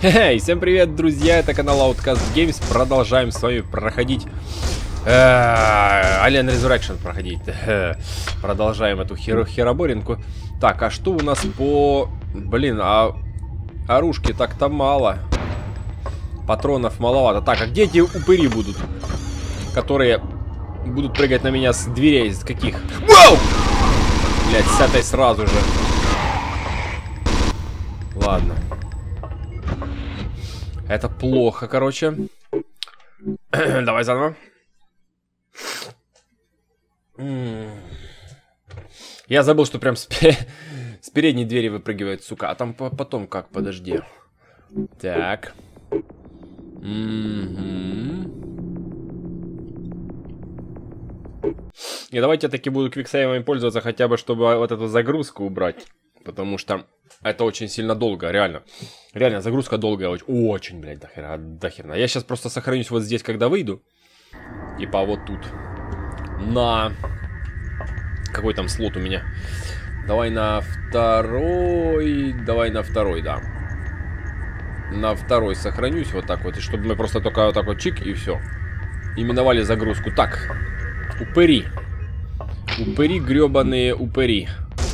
Хе-хе, всем привет, друзья, это канал Outcast Games. Продолжаем с вами проходить Alien Resurrection проходить. Продолжаем эту хероборинку. Так, а что у нас по... Блин, а оружки так-то мало. Патронов маловато. Так, а где эти упыри будут? Которые будут прыгать на меня с дверей. Из каких? Вау! Блять, с этой сразу же. Ладно. Это плохо, короче. Давай заново. Я забыл, что прям с передней двери выпрыгивает, сука. А там потом как? Подожди. Так. И давайте я таки буду квиксейвами пользоваться, хотя бы, чтобы вот эту загрузку убрать. Потому что это очень сильно долго, реально. Реально, загрузка долгая, очень, блядь, дохерна. Я сейчас просто сохранюсь вот здесь, когда выйду. Типа вот тут. На... Какой там слот у меня? Давай на второй. Давай на второй, да. На второй сохранюсь вот так вот. И чтобы мы просто только вот так вот чик и все. И миновали загрузку. Так. Упыри. Упыри, гребаные упыри.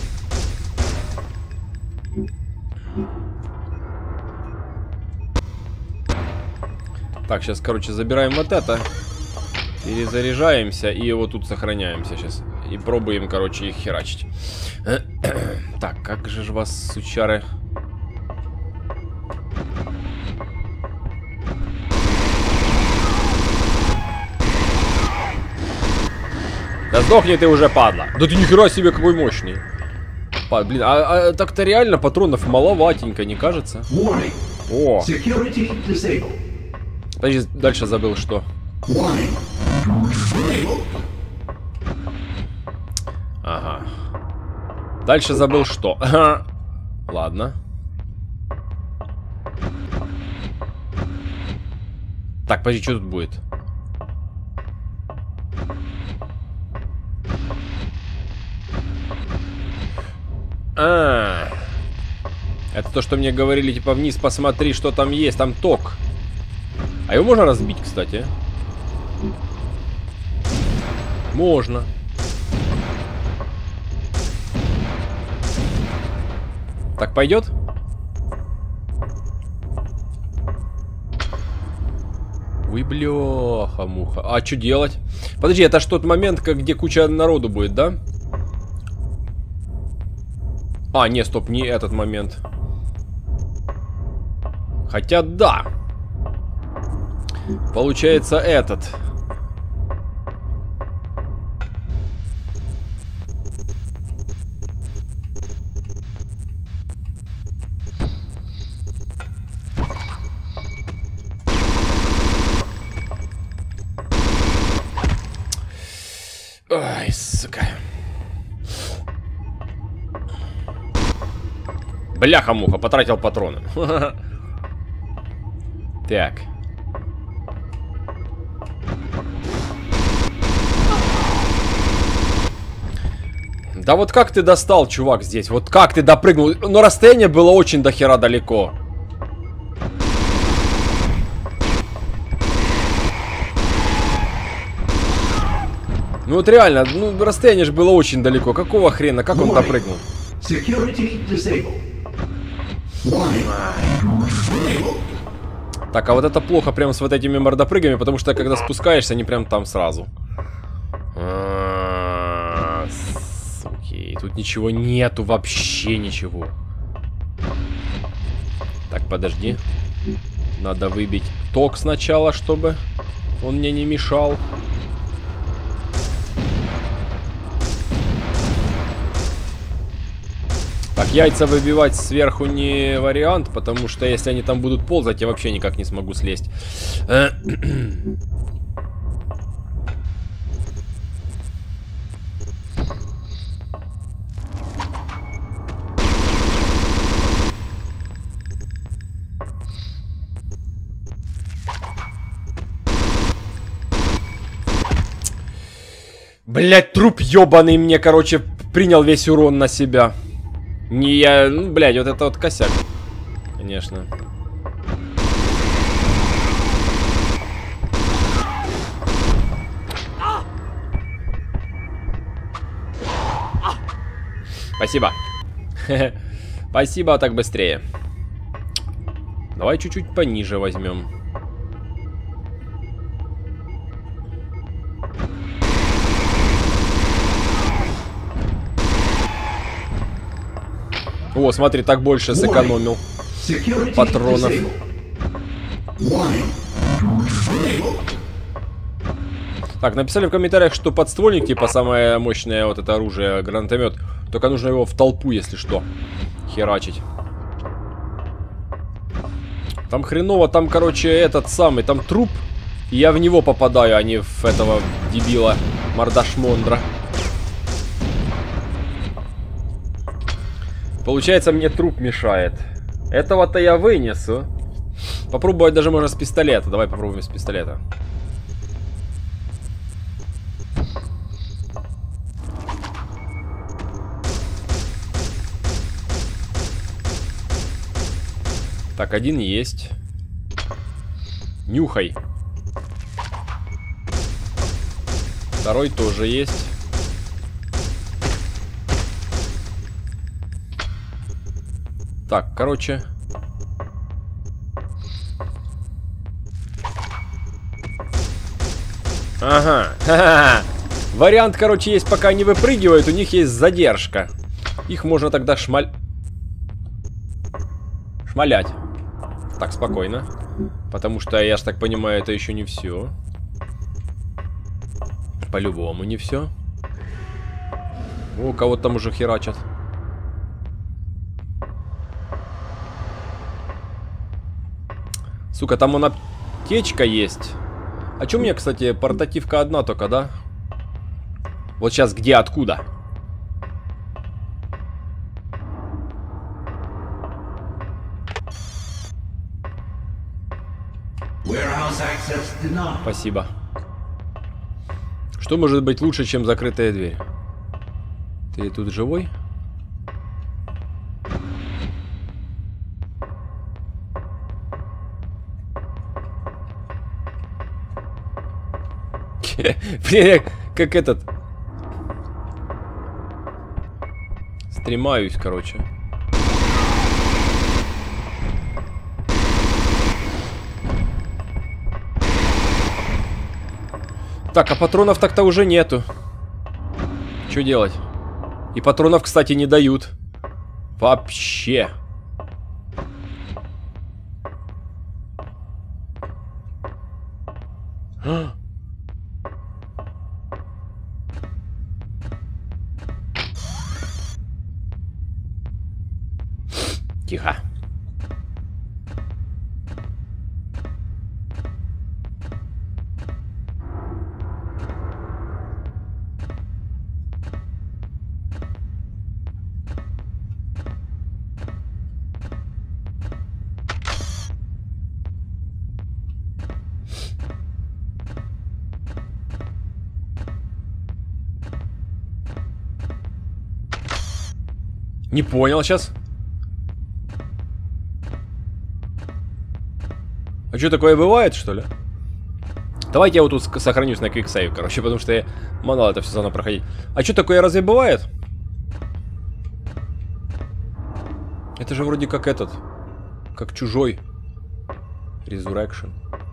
Так, сейчас, короче, забираем вот это. Перезаряжаемся и вот тут сохраняемся сейчас. И пробуем, короче, их херачить. Так, как же вас, сучары... Да сдохни ты уже, падла. Да ты нихера себе какой мощный. Блин, а так-то реально патронов маловатенько, не кажется? О! Подожди, дальше забыл, что. Ага. Дальше забыл, что. Ладно. Так, подожди, что тут будет? Это то, что мне говорили, типа, вниз посмотри, что там есть, там ток. А его можно разбить, кстати? Можно. Так, пойдет? Ой, бляха-муха. А что делать? Подожди, это ж тот момент, где куча народу будет, да? А, не, стоп, не этот момент. Хотя да. Получается этот. Ай, сука. Бляха-муха, потратил патроны. Так. Да вот как ты достал, чувак, здесь? Вот как ты допрыгнул? Но расстояние было очень дохера далеко. Ну вот реально, ну расстояние же было очень далеко. Какого хрена? Как он допрыгнул? Так, а вот это плохо прям с вот этими мордопрыгами, потому что когда спускаешься, они прям там сразу. Суки, тут ничего нету, вообще ничего. Так, подожди. Надо выбить ток сначала, чтобы он мне не мешал. Так, яйца выбивать сверху не вариант, потому что если они там будут ползать, я вообще никак не смогу слезть. Блять, труп ебаный мне, короче, принял весь урон на себя. Не я, ну, блядь, вот это вот косяк. Конечно. Спасибо. Спасибо, так быстрее. Давай чуть-чуть пониже возьмем. О, смотри, так больше сэкономил патронов. Так, написали в комментариях, что подствольник, типа самое мощное вот это оружие, гранатомет. Только нужно его в толпу, если что, херачить. Там хреново, там, короче, этот самый, там труп. И я в него попадаю, а не в этого дебила мордашмондра. Получается, мне труп мешает. Этого-то я вынесу. Попробовать даже можно с пистолета. Давай попробуем с пистолета. Так, один есть. Нюхай. Второй тоже есть. Так, короче. Ага. Ха-ха-ха. Вариант, короче, есть, пока не выпрыгивают, у них есть задержка. Их можно тогда шмалять. Так, спокойно. Потому что, я ж так понимаю, это еще не все. По-любому не все. О, кого-то там уже херачат. Сука, там вон аптечка есть. А чё у меня, кстати, портативка одна только, да? Вот сейчас где, откуда? Спасибо. Что может быть лучше, чем закрытая дверь? Ты тут живой? Блин, как этот. Стремаюсь, короче. Так, а патронов так-то уже нету. Что делать? И патронов, кстати, не дают. Вообще. Тихо. Не понял сейчас. А что, такое бывает, что ли? Давайте я вот тут сохранюсь на квиксейв, короче, потому что я мало это все заново проходить. А что, такое разве бывает? Это же вроде как этот. Как чужой. Resurrection.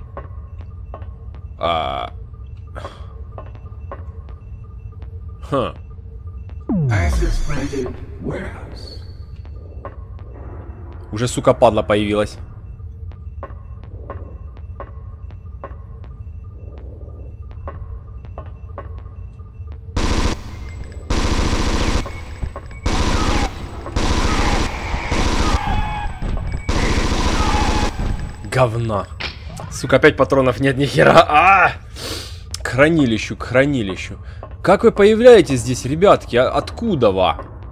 Ха. Уже, сука, падла появилась. Говна. Сука, опять патронов нет, ни хера. К хранилищу, к хранилищу. Как вы появляетесь здесь, ребятки? Откуда вы?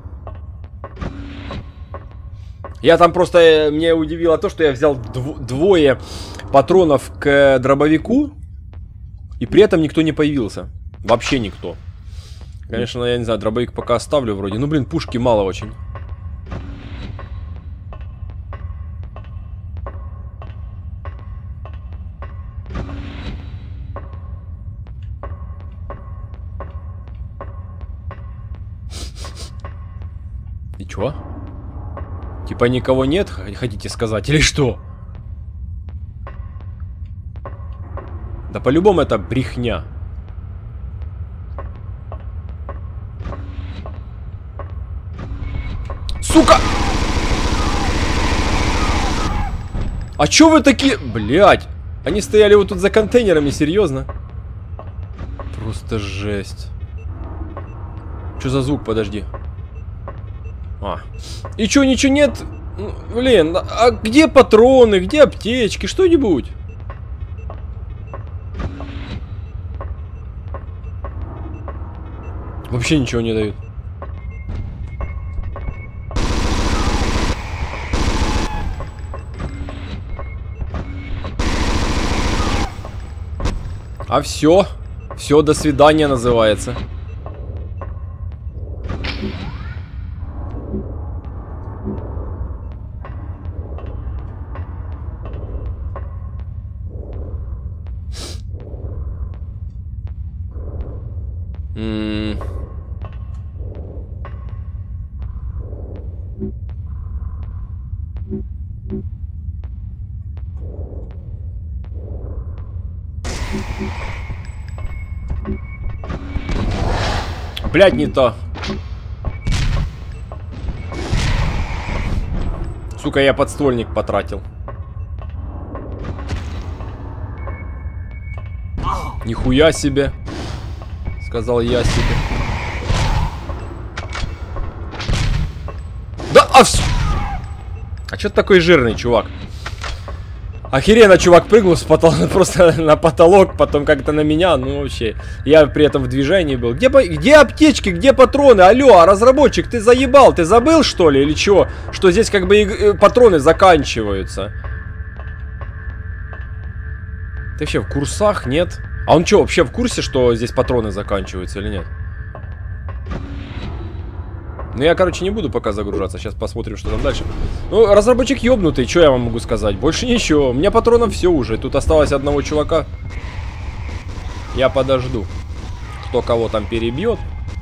Я там просто... Мне удивило то, что я взял двое патронов к дробовику. И при этом никто не появился. Вообще никто. Конечно, я не знаю, дробовик пока оставлю вроде. Ну, блин, пушки мало очень. И чё? Типа никого нет, хотите сказать, или что? Да по-любому это брехня. Сука! А чё вы такие... Блядь! Они стояли вот тут за контейнерами, серьезно? Просто жесть. Что за звук, подожди. И чё, ничего нет? Блин, а где патроны, где аптечки, что-нибудь? Вообще ничего не дают. А все, до свидания называется. Блядь, не то. Сука, я подствольник потратил. Нихуя себе. Сказал я себе. Да, а чё ты такой жирный, чувак? Охеренно, чувак прыгнул с потолка, просто на потолок, потом как-то на меня, ну вообще. Я при этом в движении был. Где аптечки, где патроны? Алло, а разработчик, ты заебал, ты забыл что ли или чего? Что здесь как бы патроны заканчиваются. Ты вообще в курсах, нет? А он что, вообще в курсе, что здесь патроны заканчиваются или нет? Ну, я, короче, не буду пока загружаться. Сейчас посмотрим, что там дальше. Ну, разработчик ёбнутый, что я вам могу сказать? Больше ничего. У меня патронов все уже. Тут осталось одного чувака. Я подожду. Кто кого там перебьет.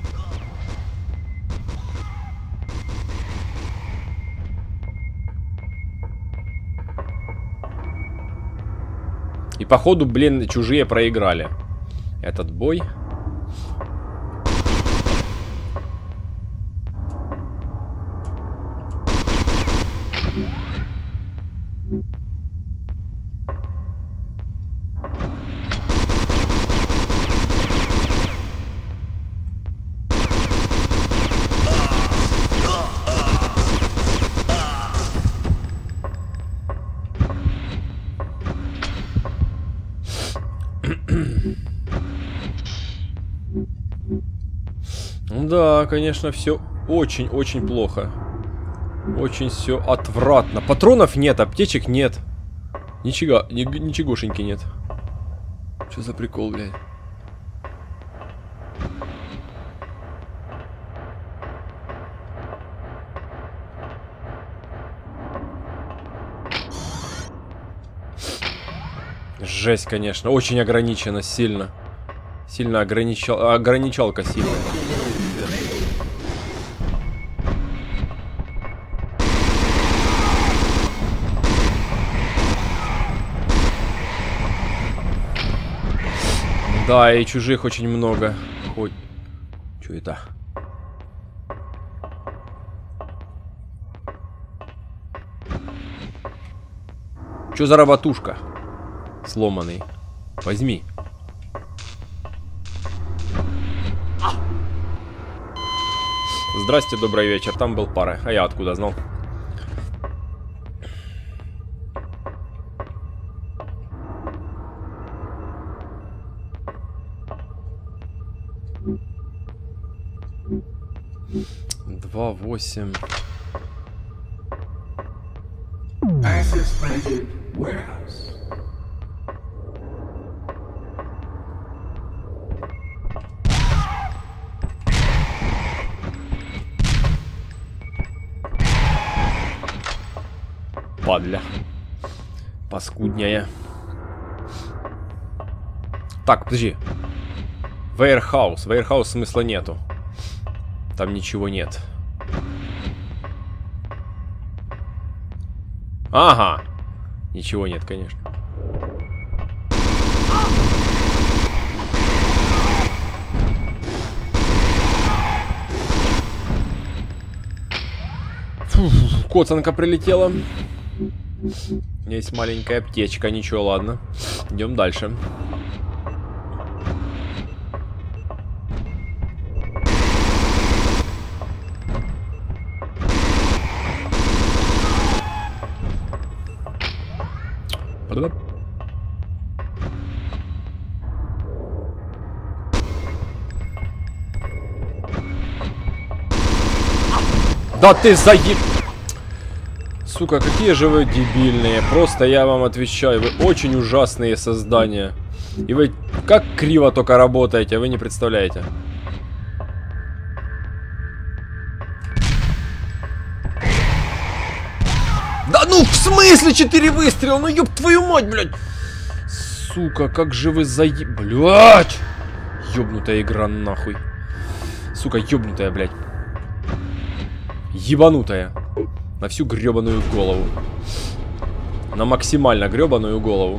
И походу, блин, чужие проиграли этот бой. Да, конечно, все очень-очень плохо. Очень все отвратно. Патронов нет, аптечек нет. Ничегошеньки нет. Что за прикол, блядь? Жесть, конечно. Очень ограничено, сильно. Сильно ограничалка сильная. Да, и чужих очень много. Хоть... Чё это? Чё за работушка? Сломанный. Возьми. Здрасте, добрый вечер. Там был пара. А я откуда знал? Два, 8. Падля. Паскудняя. Так, подожди. Warehouse. Warehouse смысла нету. Там ничего нет. Ага. Ничего нет, конечно. Фу, коцанка прилетела. У меня есть маленькая аптечка, ничего, ладно. Идем дальше. Да ты заеб... Сука, какие же вы дебильные. Просто я вам отвечаю, вы очень ужасные создания. И вы как криво только работаете, вы не представляете. Да ну, в смысле 4 выстрела? Ну ёб твою мать, блядь. Сука, как же вы заеб... Блядь. Ёбнутая игра нахуй. Сука, ёбнутая, блядь. Ебанутая. На всю гребаную голову. На максимально гребаную голову.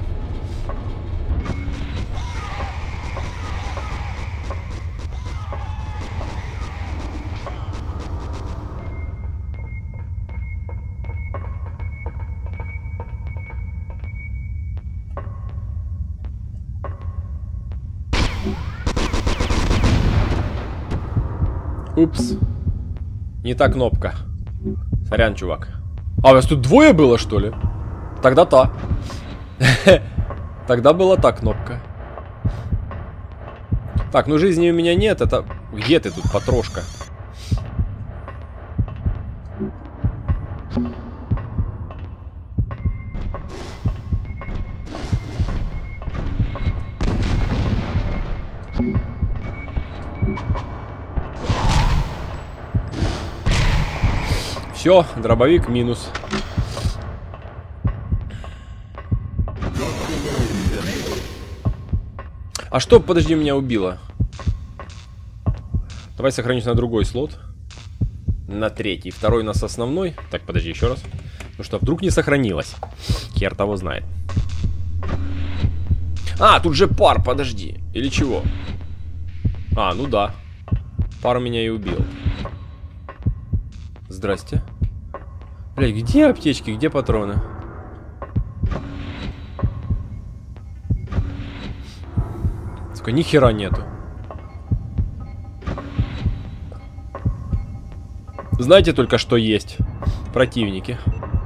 Упс. Не та кнопка. Сорян, чувак. А, у вас тут двое было, что ли? Тогда та. Тогда была та кнопка. Так, ну жизни у меня нет. Это... Где ты тут, потрошка? Все, дробовик минус. А что, подожди, меня убило? Давай сохранюсь на другой слот. На третий. Второй у нас основной. Так, подожди, еще раз. Ну что, вдруг не сохранилось? Хер того знает. А, тут же пар, подожди. Или чего? А, ну да. Пар меня и убил. Здрасте. Блядь, где аптечки, где патроны? Сука, ни хера нету. Знаете только, что есть противники.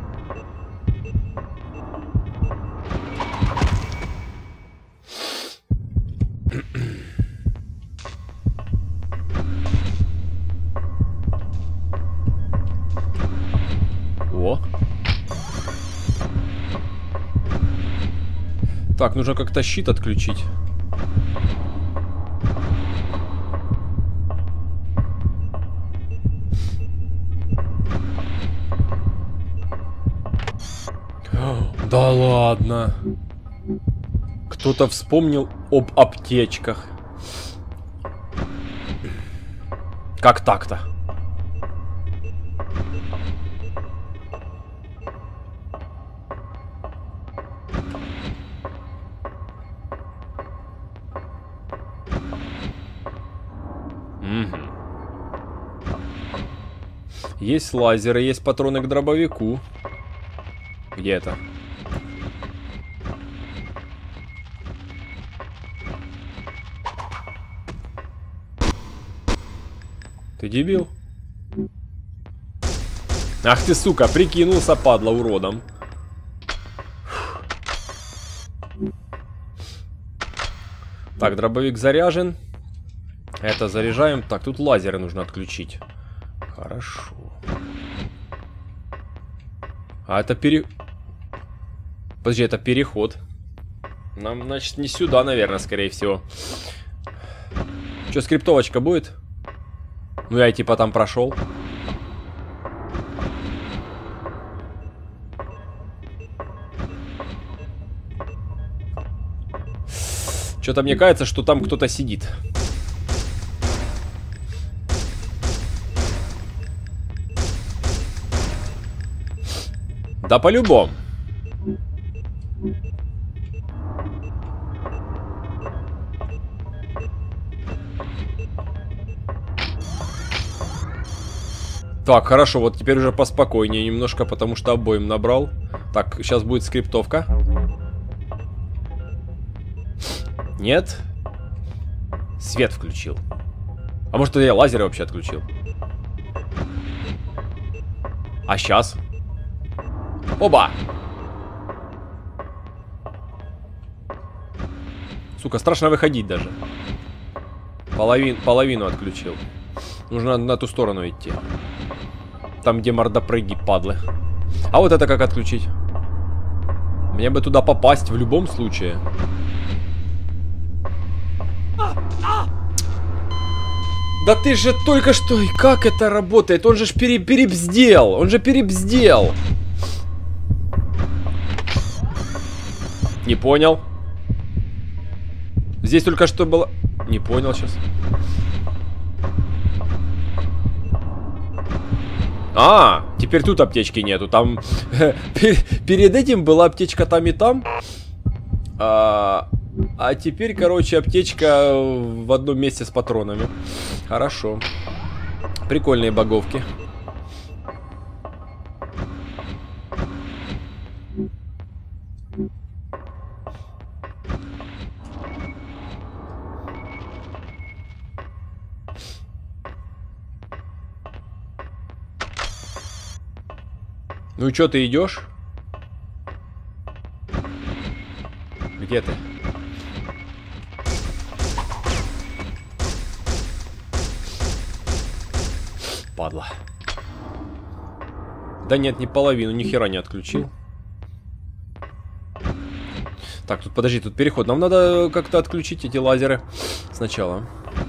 О. Так, нужно как-то щит отключить. Да ладно. Кто-то вспомнил об аптечках. Как так-то? Угу. Есть лазеры, есть патроны к дробовику. Где это? Ты дебил? Ах ты, сука, прикинулся, падла, уродом. Так, дробовик заряжен. Это заряжаем. Так, тут лазеры нужно отключить. Хорошо. А это Подожди, это переход. Нам, значит, не сюда, наверное, скорее всего. Что, скриптовочка будет? Ну, я типа там прошел. Что-то мне кажется, что там кто-то сидит. Да по-любому. Так, хорошо, вот теперь уже поспокойнее немножко, потому что обоим набрал. Так, сейчас будет скриптовка. Нет. Свет включил. А может, это я лазеры вообще отключил? А сейчас? Оба! Сука, страшно выходить даже. Половину отключил. Нужно на ту сторону идти. Там, где мордопрыги, падлы. А вот это как отключить? Мне бы туда попасть в любом случае. Да ты же только что... И как это работает? Он же ж перебздел. Он же перебздел. Не понял. Здесь только что было... Не понял сейчас. А, теперь тут аптечки нету. Там перед этим была аптечка там и там. А теперь, короче, аптечка в одном месте с патронами. Хорошо. Прикольные боговки. Ну и чё, ты идешь? Где ты? Падла. Да нет, не половину, ни хера не отключил. Так, тут подожди, тут переход. Нам надо как-то отключить эти лазеры сначала.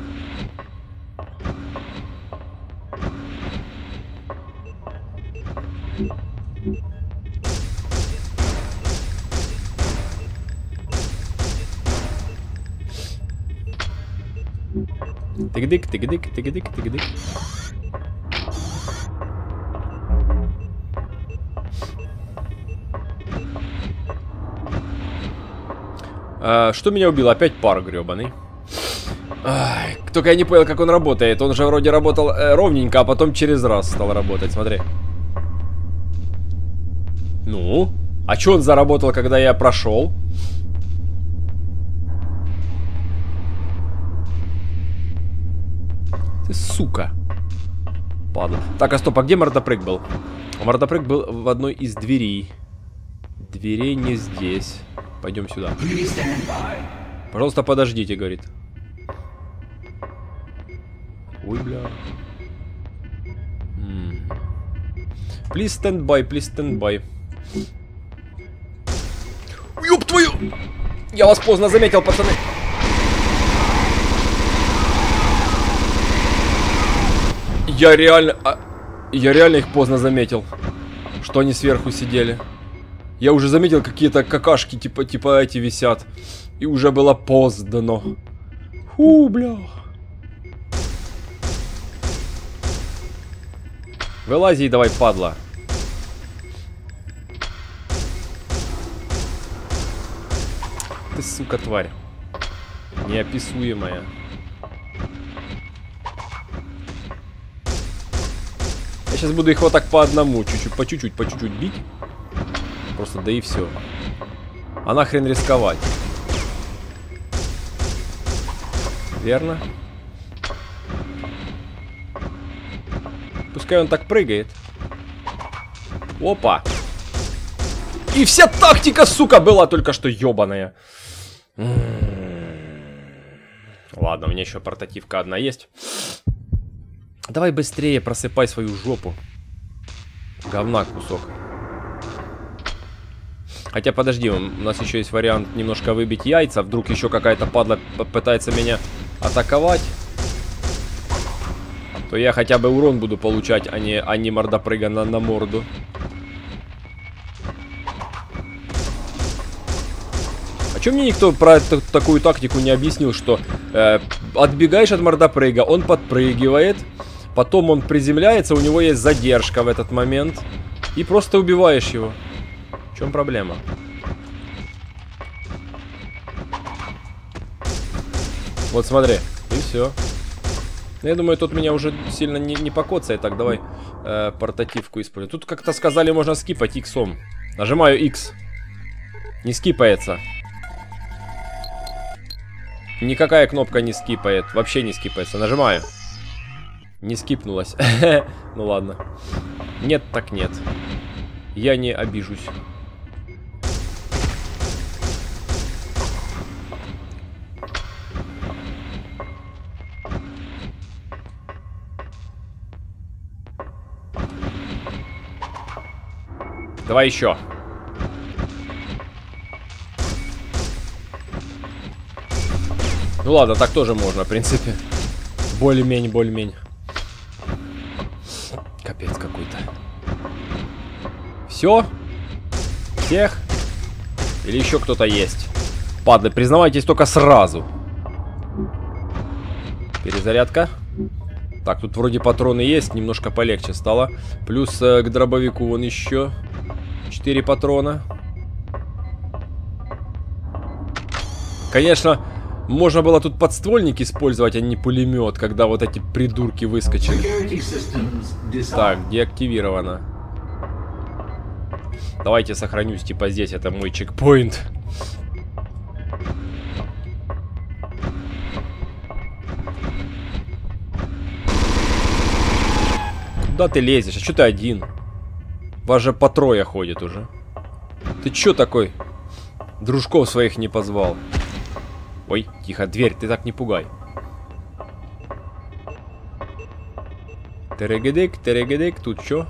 Тык-дык, тык-дык, тык-дык, тык-дык. Что меня убило? Опять пар гребаный. Ай, только я не понял, как он работает. Он же вроде работал ровненько, а потом через раз стал работать. Смотри. Ну? А что он заработал, когда я прошел? Ты сука. Падла. Так, а стоп, а где мордопрыг был? Мордопрыг был в одной из дверей. Дверей не здесь. Пойдем сюда. Пожалуйста, подождите, говорит. Ой, бля. Please stand by, please stand by. Ёб твою! Я вас поздно заметил, пацаны. Я реально их поздно заметил, что они сверху сидели. Я уже заметил, какие-то какашки типа эти висят. И уже было поздно. Фу, бля. Вылази давай, падла. Ты, сука, тварь. Неописуемая. Я сейчас буду их вот так по одному, чуть-чуть, по чуть-чуть бить. Просто да и все. А нахрен рисковать? Верно? Пускай он так прыгает. Опа! И вся тактика, сука, была только что ебаная. Ладно, у меня еще портативка одна есть. Давай быстрее просыпай свою жопу. Говна кусок. Хотя подожди, у нас еще есть вариант немножко выбить яйца. Вдруг еще какая-то падла пытается меня атаковать. То я хотя бы урон буду получать, а не мордопрыга на морду. А чё мне никто про такую тактику не объяснил, что отбегаешь от мордопрыга, он подпрыгивает, потом он приземляется, у него есть задержка в этот момент, и просто убиваешь его. В чем проблема? Вот смотри, и все. Я думаю, тут меня уже сильно не покоцает. Так, давай портативку используем. Тут как-то сказали, можно скипать иксом. Нажимаю X. Не скипается. Никакая кнопка не скипает. Вообще не скипается. Нажимаю. Не скипнулась. Ну ладно. Нет, так нет. Я не обижусь. Давай еще. Ну ладно, так тоже можно, в принципе. Более-менее, более-менее. Капец какой-то. Все? Всех? Или еще кто-то есть? Падлы, признавайтесь только сразу. Перезарядка. Так, тут вроде патроны есть, немножко полегче стало. Плюс к дробовику вон еще 4 патрона. Конечно, можно было тут подствольник использовать, а не пулемет, когда вот эти придурки выскочили. Так, деактивировано. Давайте сохранюсь, типа здесь, это мой чекпоинт. Куда ты лезешь? А что ты один? Вас же по трое ходит уже. Ты чё такой? Дружков своих не позвал. Ой, тихо, дверь, ты так не пугай. Терегедек, тут чё?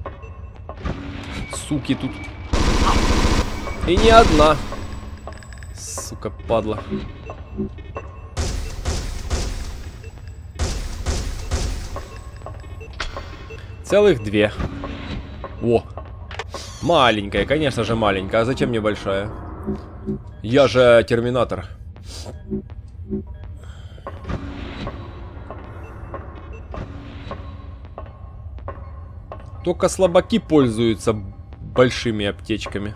Суки тут. И не одна. Сука, падла. Целых 2. О, маленькая, конечно же маленькая. А зачем мне большая? Я же терминатор. Только слабаки пользуются большими аптечками.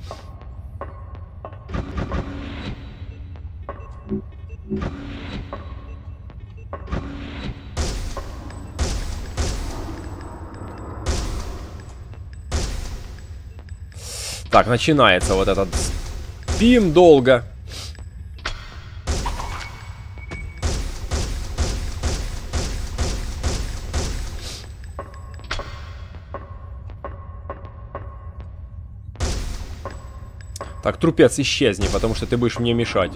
Так, начинается вот этот спим долго. Так, трупец, исчезни, потому что ты будешь мне мешать.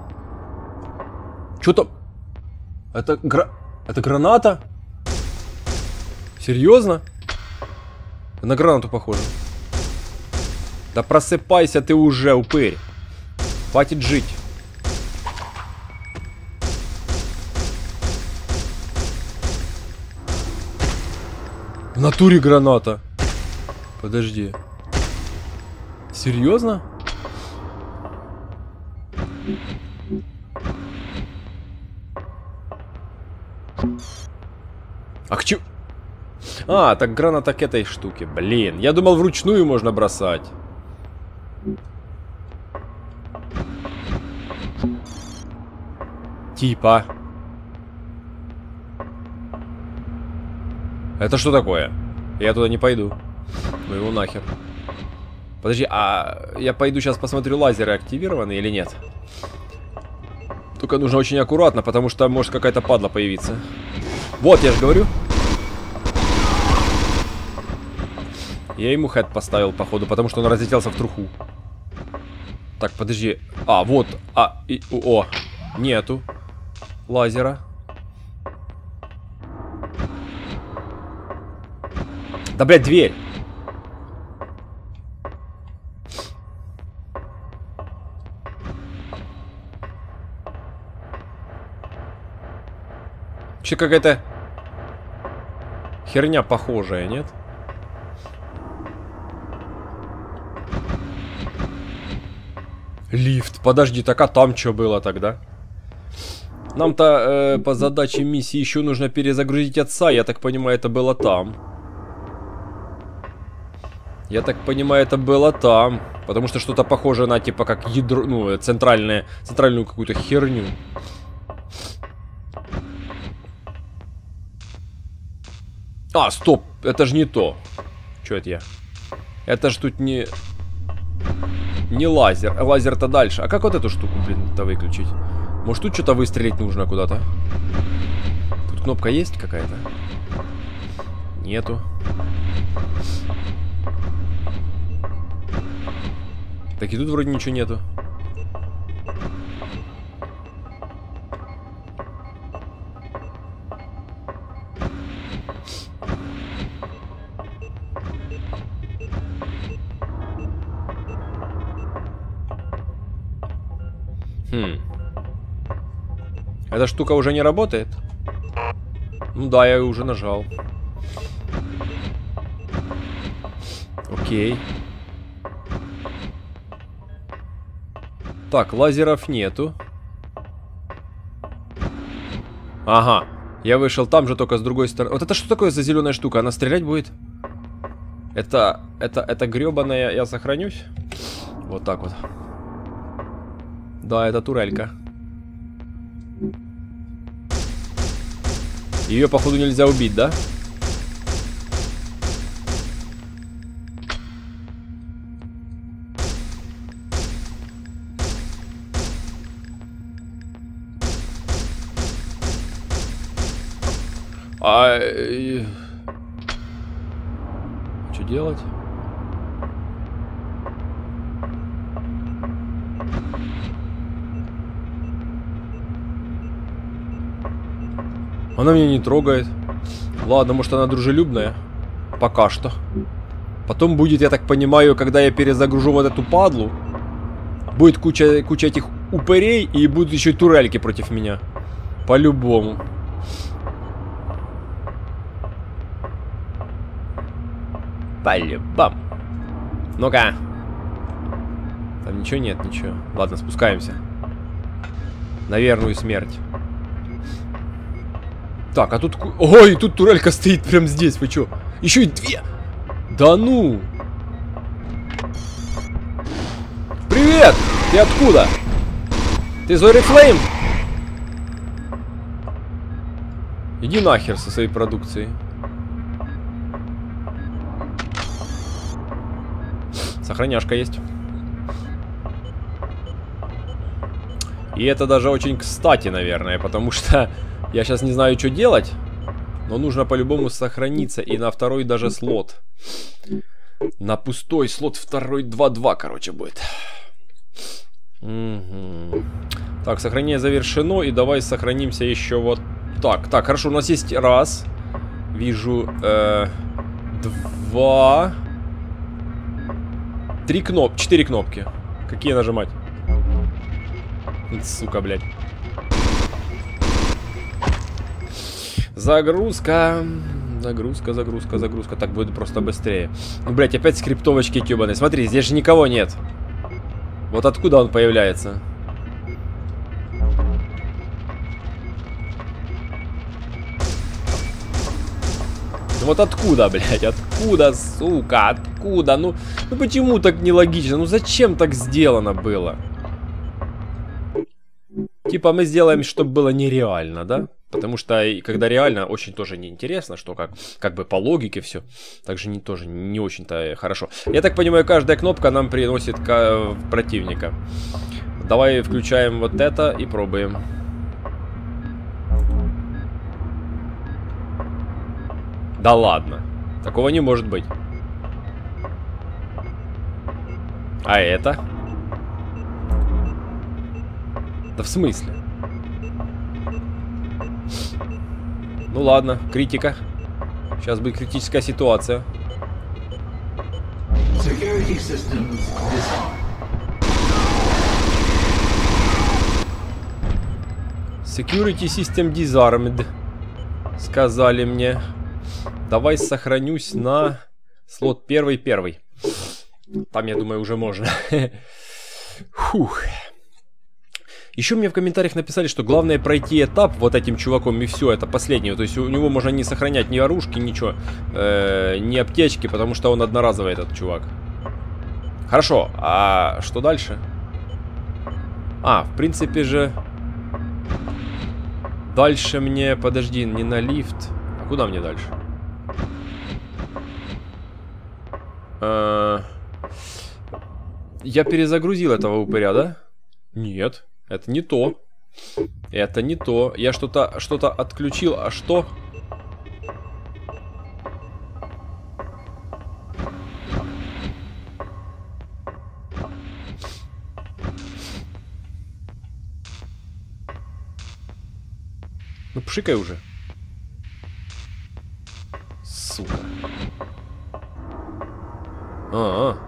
Чё там? Это граната? Серьезно? На гранату похоже. Да просыпайся ты уже, упырь. Хватит жить. В натуре граната. Подожди. Серьезно? А к чему? А, так граната к этой штуке. Блин, я думал, вручную можно бросать. Типа. Это что такое? Я туда не пойду. Ну его нахер. Подожди, а я пойду сейчас посмотрю, лазеры активированы или нет. Только нужно очень аккуратно, потому что может какая-то падла появиться. Вот, я же говорю. Я ему хэт поставил, походу, потому что он разлетелся в труху. Так, подожди. А, вот. О, нету лазера. Да, блядь, дверь. Вообще какая-то херня похожая, нет? Лифт. Подожди, так а там что было тогда? Нам-то по задаче миссии еще нужно перезагрузить отца. Я так понимаю, это было там. Я так понимаю, это было там. Потому что что-то похожее на, типа, как ядро, ну, центральную какую-то херню. А, стоп, это же не то. Чё это я? Это ж тут не лазер. Лазер-то дальше. А как вот эту штуку, блин-то выключить? Может, тут что-то выстрелить нужно куда-то? Тут кнопка есть какая-то? Нету. Так и тут вроде ничего нету. Эта штука уже не работает? Ну да, я уже нажал. Окей. Так, лазеров нету. Ага. Я вышел там же, только с другой стороны. Вот это что такое за зеленая штука? Она стрелять будет? Это гребаная. Я сохранюсь. Вот так вот. Да, это турелька. Ее, походу, нельзя убить, да? Что делать? Она меня не трогает. Ладно, может, она дружелюбная. Пока что. Потом будет, я так понимаю, когда я перезагружу вот эту падлу, будет куча этих упырей, и будут еще и турельки против меня. По-любому. По-любому. Ну-ка. Там ничего нет, ничего. Ладно, спускаемся. На верную смерть. Так, а тут... Ой, тут турелька стоит прям здесь, вы чё? Еще и две! Да ну! Привет! Ты откуда? Ты из Oriflame? Иди нахер со своей продукцией. Сохраняшка есть. И это даже очень кстати, наверное, потому что я сейчас не знаю, что делать. Но нужно по-любому сохраниться. И на второй даже слот. На пустой слот второй 2-2, короче, будет. Угу. Так, сохранение завершено. И давай сохранимся еще вот так. Так, хорошо, у нас есть раз. Вижу 2 3 кнопки, 4 кнопки. Какие нажимать? Сука, блядь. Загрузка. Загрузка. Так будет просто быстрее. Ну, блядь, опять скриптовочки тюбаные. Смотри, здесь же никого нет. Вот откуда он появляется? Вот откуда, блядь? Откуда, сука? Откуда? Ну почему так нелогично? Ну зачем так сделано было? Типа мы сделаем, чтобы было нереально, да? Потому что когда реально, очень тоже неинтересно, что как бы по логике все. Также тоже не очень-то хорошо. Я так понимаю, каждая кнопка нам приносит противника. Давай включаем вот это и пробуем. Да ладно. Такого не может быть. А это? Да в смысле? Ну ладно, критика. Сейчас будет критическая ситуация. Security System Disarmed. Сказали мне. Давай сохранюсь на слот первый. Там, я думаю, уже можно. Фух. Еще мне в комментариях написали, что главное пройти этап вот этим чуваком, и все, это последнее. То есть у него можно не сохранять ни оружки, ничего, ни аптечки, потому что он одноразовый, этот чувак. Хорошо, а что дальше? А, в принципе же... Дальше мне... Подожди, не на лифт. А куда мне дальше? Я перезагрузил этого упыря, да? Нет, это не то. Это не то. Я что-то отключил, а что? Ну, пшикай уже. Сука. А-а.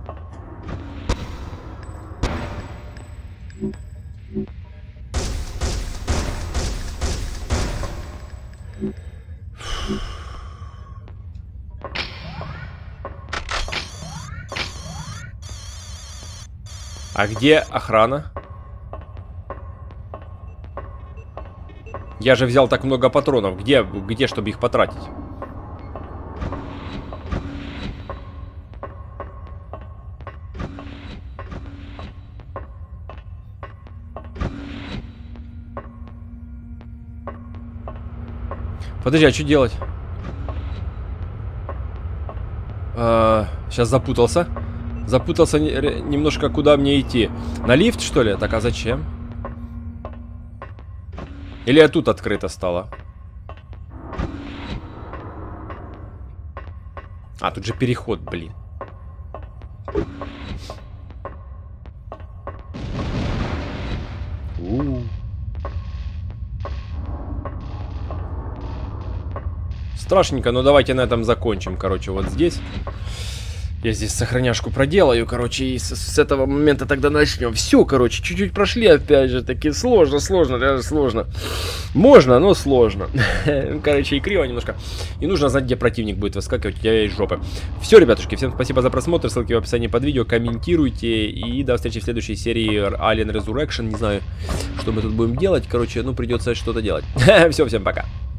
А где охрана? Я же взял так много патронов. Где, чтобы их потратить? Подожди, а что делать? Сейчас запутался. Запутался немножко, куда мне идти. На лифт, что ли? Так, а зачем? Или тут открыто стало? А, тут же переход, блин. Страшненько, но давайте на этом закончим, короче, вот здесь. Я здесь сохраняшку проделаю, короче, и с этого момента тогда начнем. Все, короче, чуть-чуть прошли, опять же, таки сложно, реально сложно. Можно, но сложно. Короче, и криво немножко. И нужно знать, где противник будет выскакивать у тебя из жопы. Все, ребятушки, всем спасибо за просмотр, ссылки в описании под видео, комментируйте, и до встречи в следующей серии Alien Resurrection. Не знаю, что мы тут будем делать, короче, ну, придется что-то делать. Все, всем пока.